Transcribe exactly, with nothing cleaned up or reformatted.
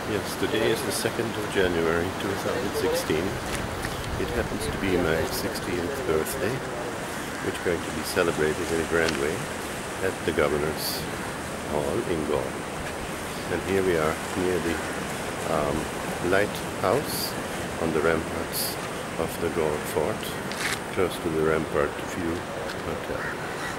Yes, today is the second of January two thousand sixteen. It happens to be my sixtieth birthday, which is going to be celebrated in a grand way at the Governor's Hall in Gaul. And here we are near the um, lighthouse on the ramparts of the Gaul fort, close to the Rampart View Hotel.